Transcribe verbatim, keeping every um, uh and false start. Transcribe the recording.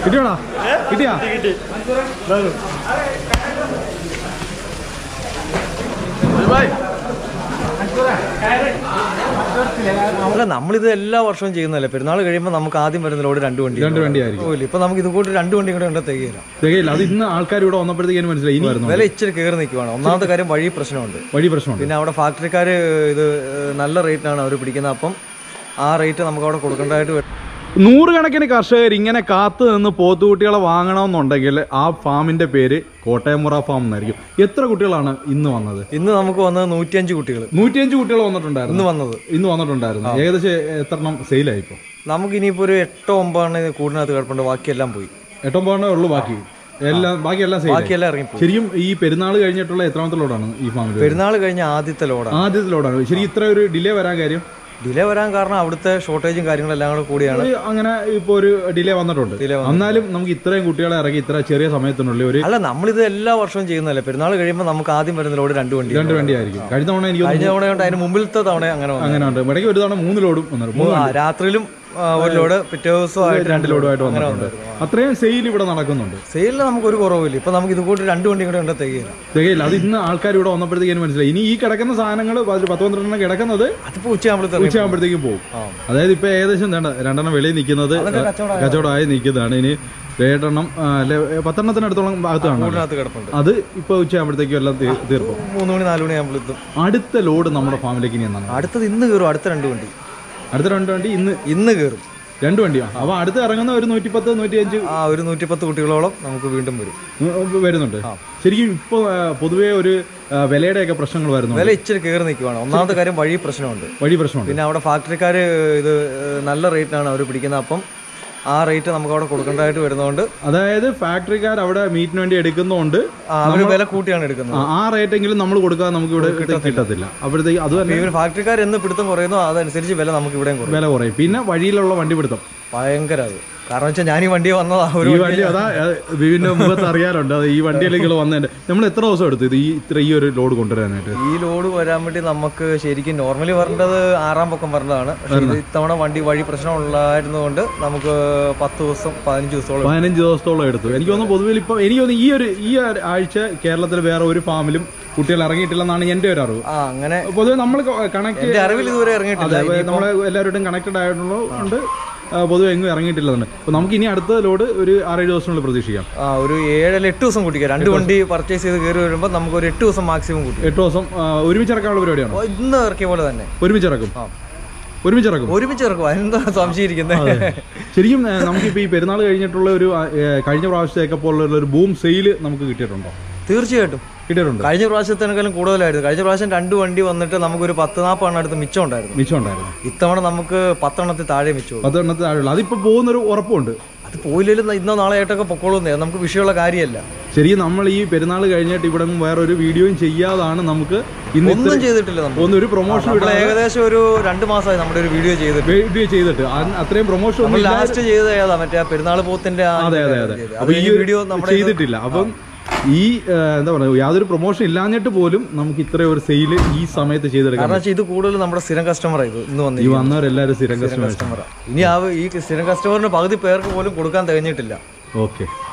കിട്ടിയോടാ കിട്ടിയാ അല്ല, നമ്മളിത് എല്ലാ വർഷവും ചെയ്യുന്നതല്ലേ. പെരുന്നാൾ കഴിയുമ്പോൾ നമുക്ക് ആദ്യം വരുന്ന ലോഡ് രണ്ട് വണ്ടി രണ്ട് വണ്ടി ആയിരിക്കും. ഇപ്പൊ നമുക്ക് ഇതുകൂട്ട് രണ്ട് വണ്ടി കൂടെ ഉണ്ട്, തികയില്ല തികയില്ല. അത് ഇന്ന് ആൾക്കാർ ഇവിടെ വന്നപ്പോഴത്തേക്കും മനസ്സിലായി വില ഇച്ചിരി കയറി നിൽക്കുവാണ്. ഒന്നാമത്തെ കാര്യം വഴി പ്രശ്നമുണ്ട് വഴി പ്രശ്നമുണ്ട് പിന്നെ അവിടെ ഫാക്ടറിക്കാർ ഇത് നല്ല റേറ്റിനാണ് അവർ പിടിക്കുന്നത്. അപ്പം ആ റേറ്റ് നമുക്ക് അവിടെ കൊടുക്കേണ്ടതായിട്ട് വരും. നൂറുകണക്കിന് കർഷകർ ഇങ്ങനെ കാത്തു നിന്ന് പോത്തുകുട്ടികളെ വാങ്ങണമെന്നുണ്ടെങ്കിൽ ആ ഫാമിന്റെ പേര് കോട്ടയമുറ ഫാം എന്നായിരിക്കും. എത്ര കുട്ടികളാണ് ഇന്ന് വന്നത്? ഇന്ന് നമുക്ക് വന്നത് നൂറ്റിയഞ്ച് കുട്ടികൾ നൂറ്റിയഞ്ച് കുട്ടികൾ വന്നിട്ടുണ്ടായിരുന്നു ഇന്ന് വന്നത് ഇന്ന് വന്നിട്ടുണ്ടായിരുന്നു ഏകദേശം എത്ര എണ്ണം സെയിലായി? ഇപ്പോൾ നമുക്ക് ഇനിയിപ്പോ ഒരു എട്ടോ ഒമ്പതെണ്ണം കൂടിനകത്ത് കിടപ്പുണ്ട്. ബാക്കിയെല്ലാം പോയി. എട്ടോ ഒമ്പതെണ്ണേ ഉള്ളൂ ബാക്കി എല്ലാം ബാക്കിയെല്ലാം ബാക്കിയെല്ലാം ഇറങ്ങി. ശരിക്കും ഈ പെരുന്നാൾ കഴിഞ്ഞിട്ടുള്ള എത്രാമത്തെ ലോഡാണ് ഈ ഫാമിൽ? പെരുന്നാൾ കഴിഞ്ഞ ആദ്യത്തെ ലോഡാണ് ആദ്യത്തെ ലോഡാണ്. ശരി, ഇത്ര ഒരു ഡിലേ വരാൻ കാര്യം? ഡിലേ വരാൻ കാരണം അവിടുത്തെ ഷോർട്ടേജും കാര്യങ്ങളെല്ലാം കൂടെ കൂടിയാണ് അങ്ങനെ ഇപ്പൊ ഒരു ഡിലേ വന്നിട്ടുണ്ട്. എന്നാലും നമുക്ക് ഇത്രയും കുട്ടികളെ ഇറങ്ങി ഇത്ര ചെറിയ സമയത്തിനുള്ളിൽ ഒരു അല്ല, നമ്മളിത് എല്ലാ വർഷവും ചെയ്യുന്നതല്ലേ. പെരുന്നാൾ കഴിയുമ്പോൾ നമുക്ക് ആദ്യം വരുന്ന ലോഡ് രണ്ട് വണ്ടി രണ്ട് വണ്ടി ആയിരിക്കും. കഴിഞ്ഞ തവണ എനിക്ക് കഴിഞ്ഞ തവണ അതിന് മുമ്പിലത്തെ തവണ അങ്ങനെ അങ്ങനെ ഉണ്ട്. ഇടയ്ക്ക് ഒരു തവണ മൂന്ന് ലോഡും വന്നിട്ടുണ്ട്. രാത്രിയിലും ഒരു ലോഡ്, പിറ്റേ ദിവസമായിട്ട് രണ്ട് ലോഡുമായിട്ട് വന്നിട്ടുണ്ട്. അത്രയും സെയിൽ ഇവിടെ നടക്കുന്നുണ്ട്. സെയിലിൽ നമുക്ക് ഒരു കുറവില്ല. ഇപ്പൊ നമുക്ക് ഇതുകൂട്ട് രണ്ട് വണ്ടി കൂടെ ഉണ്ട്, തികയില്ല തികയില്ല. അത് ഇന്ന് ആൾക്കാർ ഇവിടെ വന്നപ്പോഴത്തേക്കും മനസ്സിലായി. ഇനി ഈ കിടക്കുന്ന സാധനങ്ങൾ പത്ത് പന്ത്രണ്ടെണ്ണം കിടക്കുന്നത് അതിപ്പോ ഉച്ചയാകുമ്പോഴത്തേക്കും ഉച്ചയാകുമ്പോഴത്തേക്കും പോകും. അതായത് ഇപ്പൊ ഏകദേശം രണ്ടെണ്ണം വെളിയിൽ നിൽക്കുന്നത് കച്ചവടമായി നിൽക്കുന്നതാണ്. ഇനി രണ്ടെണ്ണം പത്തെണ്ണത്തിനടുത്തോളം ഭാഗത്താണ് കിടപ്പുണ്ട്. അത് ഇപ്പൊ ഉച്ചയാകുമ്പോഴത്തേക്കും എല്ലാം തീർക്കും. മൂന്ന് മണി നാല് മണി ആകുമ്പോഴത്തും അടുത്ത ലോഡ് നമ്മുടെ ഫാമിലേക്ക് ഇനി എന്നാണ്? അടുത്തത് ഇന്ന് കയറും. അടുത്ത രണ്ട് വണ്ടി അടുത്ത രണ്ട് വണ്ടി ഇന്ന് ഇന്ന് കയറും. രണ്ട് വണ്ടിയാണ്. അപ്പൊ അടുത്ത് ഇറങ്ങുന്ന ഒരു നൂറ്റിപ്പത്ത് നൂറ്റിയഞ്ച് ആ ഒരു നൂറ്റിപ്പത്ത് കുട്ടികളോളം നമുക്ക് വീണ്ടും വരും വരുന്നുണ്ട്. ശരിക്കും ഇപ്പൊ പൊതുവേ ഒരു വിലയുടെ ഒക്കെ പ്രശ്നങ്ങൾ വരുന്നു. വില ഇച്ചിരി കയറി നിൽക്കുവാണ്. ഒന്നാമത്തെ കാര്യം വഴി പ്രശ്നമുണ്ട് വഴി പ്രശ്നമുണ്ട് പിന്നെ അവിടെ ഫാക്ടറിക്കാർ ഇത് നല്ല റേറ്റിനാണ് അവർ പിടിക്കുന്നത്. അപ്പം ആ റേറ്റ് നമുക്ക് അവിടെ കൊടുക്കേണ്ടതായിട്ട് വരുന്നതുകൊണ്ട്, അതായത് ഫാക്ടറിക്കാർ അവിടെ മീറ്റിന് വേണ്ടി എടുക്കുന്നതുകൊണ്ട് അവർ വില കൂട്ടിയാണ് എടുക്കുന്നത്. ആ റേറ്റെങ്കിലും നമ്മൾ കൊടുക്കാതെ നമുക്ക് ഇവിടെ കിട്ടത്തില്ല. അപ്പോഴത്തേക്ക് അത് തന്നെ ഫാക്ടറിക്കാർ എന്ന് പിടുത്തം കുറയുന്നു അതനുസരിച്ച് വില നമുക്ക് ഇവിടെ വില കുറയും. പിന്നെ വഴിയിലുള്ള വണ്ടി പിടുത്തം ഭയങ്കര അത് കാരണം വെച്ചാൽ ഞാൻ ഈ വണ്ടി വന്നതാ. ഈ വണ്ടി അതാ വിവിന്റെ മുഖത്ത് അറിയാറുണ്ട്. അത് ഈ വണ്ടിയിലേക്ക് വന്നതിന്റെ നമ്മൾ എത്ര ദിവസം എടുത്തു ഇത് ഈ ഇത്ര ഈ ഒരു ലോഡ് കൊണ്ടുവരാനായിട്ട്? ഈ ലോഡ് വരാൻ വേണ്ടി നമുക്ക് ശരിക്കും നോർമലി വരേണ്ടത് ആറാം പൊക്കം വരേണ്ടതാണ്. പക്ഷേ ഇത്തവണ വണ്ടി വഴി പ്രശ്നം ഉള്ളതായിരുന്നുകൊണ്ട് നമുക്ക് പത്ത് ദിവസം പതിനഞ്ച് ദിവസത്തോളം പതിനഞ്ച് ദിവസത്തോളം എടുത്തു. എനിക്ക് തോന്നുന്നു പൊതുവിൽ ഇപ്പൊ എനിക്ക് തോന്നുന്നു ഈ ഒരു ഈ ആഴ്ച കേരളത്തിൽ വേറെ ഒരു ഫാമിലും കുട്ടികൾ ഇറങ്ങിയിട്ടില്ലെന്നാണ് എന്റെ ഒരു അറിവ്. ആ അങ്ങനെ പൊതുവെ നമ്മൾ കണക്ട് അറിവിൽ ഇതുവരെ ഇറങ്ങിയിട്ടില്ല. നമ്മളെ എല്ലാവരുടെയും കണക്റ്റഡ് ആയിട്ടുള്ളതുകൊണ്ട് പൊതുവെ എങ്ങും ഇറങ്ങിയിട്ടില്ലെന്ന്. അപ്പൊ നമുക്ക് ഇനി അടുത്ത ലോഡ് ഒരു ആറേഴ് ദിവസത്തിനുള്ളിൽ പ്രതീക്ഷിക്കാം. ആ ഒരു ഏഴല്ല എട്ട് ദിവസം കൂട്ടിക്കാം. രണ്ട് വണ്ടി പർച്ചേസ് ചെയ്ത് കയറി വരുമ്പോൾ നമുക്ക് ഒരു എട്ട് ദിവസം മാക്സിമം കൂട്ടി. എട്ട് ദിവസം ഒരുമിച്ചിറക്കാനുള്ള പരിപാടിയാണ്. ഇന്ന് ഇറക്കിയ പോലെ തന്നെ ഒരുമിച്ചിറക്കും ഒരുമിച്ചിറക്കും ഒരുമിച്ചിറക്കും എന്താ സംശയിച്ചിരിക്കുന്നത്? ശരിക്കും നമുക്കിപ്പോൾ ഈ പെരുന്നാൾ കഴിഞ്ഞിട്ടുള്ള ഒരു കഴിഞ്ഞ പ്രാവശ്യത്തേക്ക് പോലുള്ള ഒരു ബൂം സെയില് നമുക്ക് കിട്ടിയിട്ടുണ്ടോ? തീർച്ചയായിട്ടും കിട്ടിയിട്ടുണ്ട്. കഴിഞ്ഞ പ്രാവശ്യത്തിനേക്കാളും കൂടുതലായിരുന്നു. കഴിഞ്ഞ പ്രാവശ്യം രണ്ട് വണ്ടി വന്നിട്ട് നമുക്കൊരു പത്ത് നാൽപ്പതെണ്ണം അടുത്ത് മിച്ചം ഉണ്ടായിരുന്നു മിച്ചം ഉണ്ടായിരുന്നു ഇത്തവണ നമുക്ക് പത്തെണ്ണത്തിൽ താഴെ മിച്ചം പത്തെണ്ണത്തിൽ താഴെയുള്ളൂ. അതിപ്പോൾ പോകുന്നൊരു ഉറപ്പുണ്ട്. അത് പോയില്ലേലും ഇന്നോ നാളെ ആയിട്ടൊക്കെ പൊക്കോളുന്നേ. നമുക്ക് വിഷയമുള്ള കാര്യമല്ല. ശരിക്കും നമ്മൾ ഈ പെരുന്നാൾ കഴിഞ്ഞിട്ട് ഇവിടെ വേറൊരു വീഡിയോയും ചെയ്യാതാണ് നമുക്ക് ഒന്നും ചെയ്തിട്ടില്ല. ഒന്നും ഒരു പ്രൊമോഷൻ ഏകദേശം ഒരു രണ്ട് മാസമായി നമ്മുടെ ഒരു വീഡിയോ ചെയ്തിട്ട് വീഡിയോ ചെയ്തിട്ട് അത്രയും പ്രൊമോഷൻ ലാസ്റ്റ് ചെയ്ത് ഏതാ മറ്റേ പെരുന്നാൾ പോത്തിന്റെ. അതെ അതെ അതെ. അപ്പൊ ഈ വീഡിയോ നമ്മൾ ചെയ്തിട്ടില്ല. അപ്പം ഈ എന്താ പറയുക യാതൊരു പ്രൊമോഷൻ ഇല്ലാഞ്ഞിട്ട് പോലും നമുക്ക് ഇത്ര ഒരു സെയിൽ ഈ സമയത്ത് ചെയ്തെടുക്കാം. കാരണം ഇത് കൂടുതൽ നമ്മുടെ സ്ഥിരം കസ്റ്റമർ ഇത് ഇന്ന് വന്നു ഈ വന്നവരെല്ലാവരും സ്ഥിരം കസ്റ്റമർ. ഇനി ആ ഈ സ്ഥിരം കസ്റ്റമറിന് പകുതി പേർക്ക് പോലും കൊടുക്കാൻ തികഞ്ഞിട്ടില്ല. ഓക്കെ.